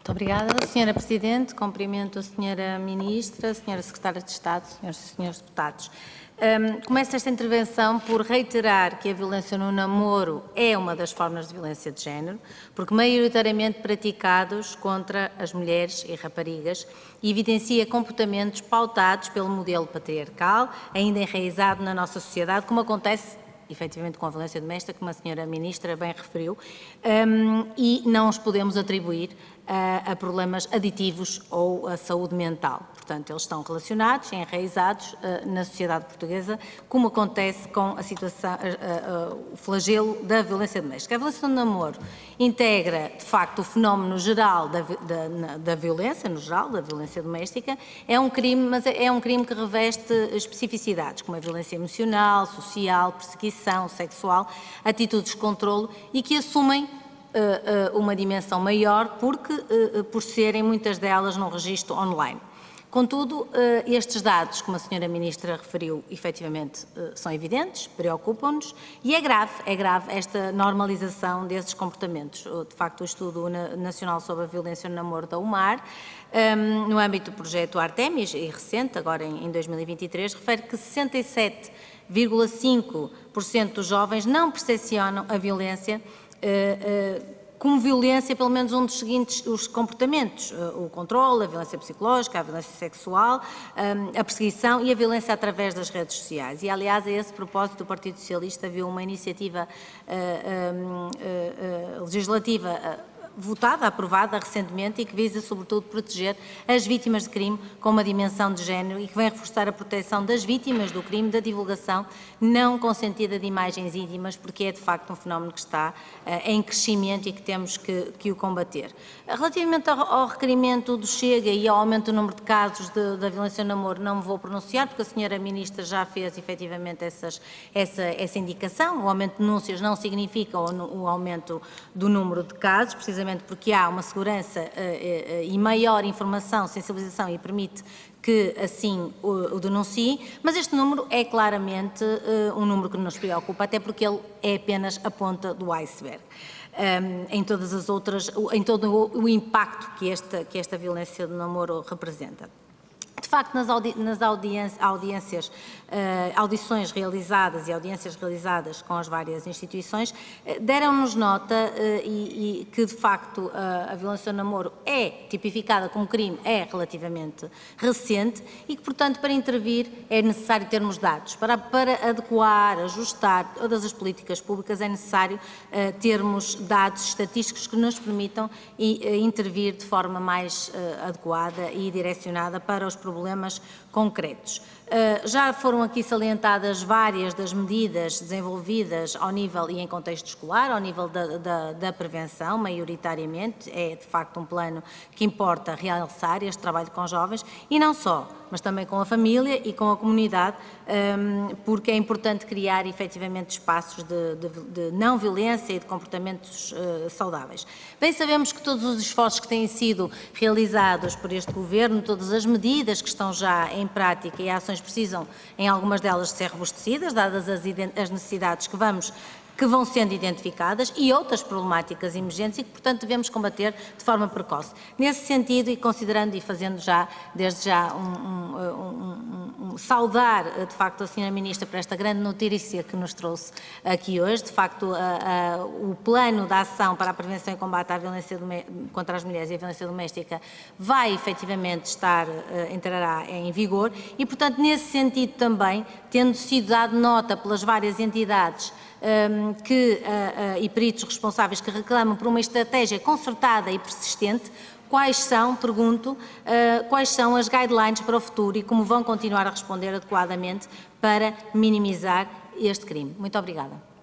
Muito obrigada, Sra. Presidente. Cumprimento a Sra. Ministra, Sra. Secretária de Estado, Sras. e Srs. Deputados. Começo esta intervenção por reiterar que a violência no namoro é uma das formas de violência de género, porque maioritariamente praticados contra as mulheres e raparigas, e evidencia comportamentos pautados pelo modelo patriarcal, ainda enraizado na nossa sociedade, como acontece efetivamente com a violência doméstica, como a Sra. Ministra bem referiu, e não os podemos atribuir a problemas aditivos ou a saúde mental. Portanto, eles estão relacionados, enraizados na sociedade portuguesa, como acontece com a situação, o flagelo da violência doméstica. A violência no namoro integra, de facto, o fenómeno geral da violência, no geral, da violência doméstica. É um crime, mas é um crime que reveste especificidades, como a violência emocional, social, perseguição sexual, atitudes de controlo e que assumem uma dimensão maior por serem muitas delas num registro online. Contudo, estes dados, como a Sra. Ministra referiu, efetivamente são evidentes, preocupam-nos e é grave esta normalização desses comportamentos. De facto, o Estudo Nacional sobre a Violência no Namoro da UMAR, no âmbito do projeto Artemis, e recente, agora em 2023, refere que 67,5% dos jovens não percepcionam a violência como violência, pelo menos um dos seguintes os comportamentos: o controle, a violência psicológica, a violência sexual, a perseguição e a violência através das redes sociais. E, aliás, a esse propósito, o Partido Socialista viu uma iniciativa legislativa votada, aprovada recentemente e que visa, sobretudo, proteger as vítimas de crime com uma dimensão de género e que vem reforçar a proteção das vítimas do crime da divulgação não consentida de imagens íntimas, porque é, de facto, um fenómeno que está em crescimento e que temos que o combater. Relativamente ao requerimento do Chega e ao aumento do número de casos da violência no namoro, não me vou pronunciar, porque a Sra. Ministra já fez, efetivamente, essa indicação. O aumento de denúncias não significa o aumento do número de casos, precisamente porque há uma segurança e maior informação, sensibilização e permite que assim o denuncie, mas este número é claramente um número que nos preocupa, até porque ele é apenas a ponta do iceberg. Em todas as outras, em todo o impacto que esta violência do namoro representa. De facto, nas audições realizadas e audiências realizadas com as várias instituições, deram-nos nota e que, de facto, a violência no namoro é tipificada como crime, é relativamente recente e que, portanto, para intervir é necessário termos dados. Para adequar, ajustar todas as políticas públicas é necessário termos dados estatísticos que nos permitam intervir de forma mais adequada e direcionada para os problemas concretos. Já foram aqui salientadas várias das medidas desenvolvidas ao nível e em contexto escolar, ao nível da prevenção, maioritariamente. É, de facto, um plano que importa realçar este trabalho com jovens e não só, mas também com a família e com a comunidade, porque é importante criar, efetivamente, espaços de não violência e de comportamentos saudáveis. Bem, sabemos que todos os esforços que têm sido realizados por este Governo, todas as medidas que estão já em prática e ações precisam, em algumas delas, de ser robustecidas, dadas as necessidades que vão sendo identificadas e outras problemáticas emergentes e que, portanto, devemos combater de forma precoce. Nesse sentido, e considerando e fazendo desde já saudar, de facto, a Sra. Ministra por esta grande notícia que nos trouxe aqui hoje, de facto, o plano de ação para a prevenção e combate à violência contra as mulheres e a violência doméstica vai, efetivamente, entrará em vigor e, portanto, nesse sentido também, tendo sido dado nota pelas várias entidades e peritos responsáveis que reclamam por uma estratégia concertada e persistente, quais são, pergunto, quais são as guidelines para o futuro e como vão continuar a responder adequadamente para minimizar este crime? Muito obrigada.